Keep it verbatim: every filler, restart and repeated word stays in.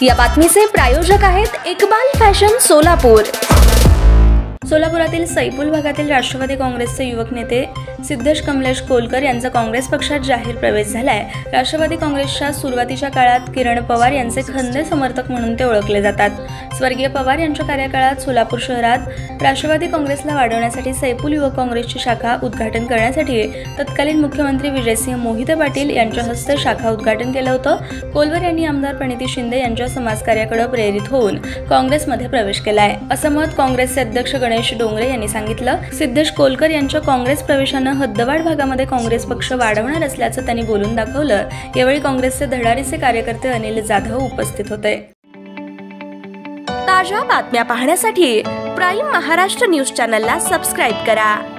या बातमीचे प्रायोजक आहेत इकबाल फॅशन सोलापूर। सोलापुरातील सैपूल भागातील राष्ट्रवादी काँग्रेसचे युवक नेते सिद्धेश कमलेश कोलकर यांचा काँग्रेस पक्षात जाहीर प्रवेश झालाय। राष्ट्रवादी काँग्रेसच्या सुरुवातीच्या काळात किरण पवार यांचे खंदे समर्थक म्हणून ते ओळखले जातात। स्वर्गीय पवार यांच्या कार्यकाळात सोलापूर शहरात राष्ट्रवादी काँग्रेसला वाढवण्यासाठी सैपूल युवक काँग्रेसची शाखा उद्घाटन करण्यासाठी तत्कालीन मुख्यमंत्री विजयसिंह मोहिते पाटील यांच्या हस्ते शाखा उद्घाटन केलं होतं। कोलवर यांनी आमदार प्रणिती शिंदे यांच्या समाजकार्याकडे प्रेरित होऊन काँग्रेसमध्ये प्रवेश केलाय, असं मत काँग्रेसचे अध्यक्ष गणेश डोंगरे यांनी सांगितलं। सिद्धेश कोलकर यांच्या काँग्रेस प्रवेशानं हद्दवाड भागामध्ये काँग्रेस पक्ष वाढवणार असल्याचं त्यांनी बोलून दाखवलं। यावेळी काँग्रेसचे धडाडीचे कार्यकर्ते अनिल जाधव उपस्थित होते। ताज्या बातम्या पाहण्यासाठी प्राईम महाराष्ट्र न्यूज चॅनलला सबस्क्राईब करा।